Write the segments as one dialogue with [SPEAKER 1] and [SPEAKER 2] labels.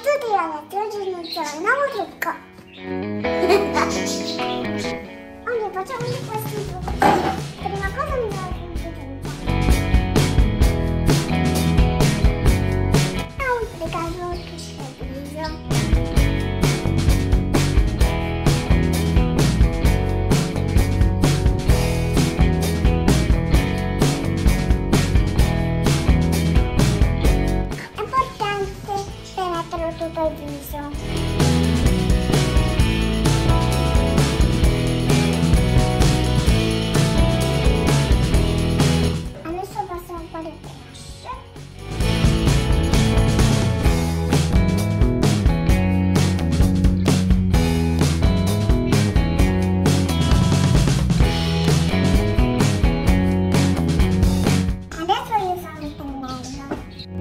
[SPEAKER 1] tutti ragazzi, oggi inizio un nuovo trucco. Oggi facciamo questi trucchi. Prima cosa mi devo applicarlo tutto il viso. Tutto il viso. Adesso passiamo un po' di brush. Adesso io sono il pennello.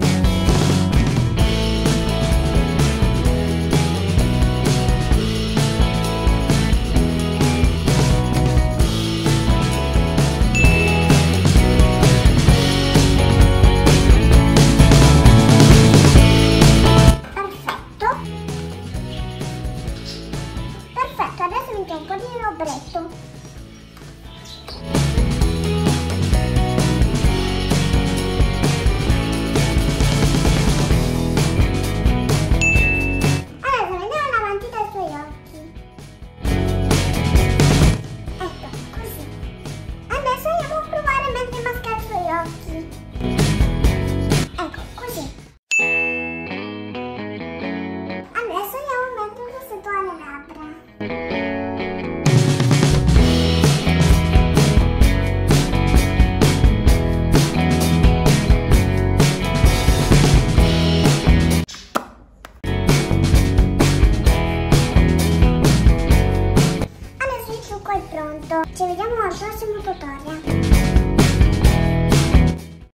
[SPEAKER 1] Perfetto, adesso metto un po' di robretto. Adesso vediamo la matita ai suoi occhi. Ecco, così. Adesso andiamo a provare mentre maschera i suoi occhi. Ecco, così. Adesso andiamo a mettere il rossetto alle labbra. Adesso il trucco è pronto. Ci vediamo al prossimo tutorial.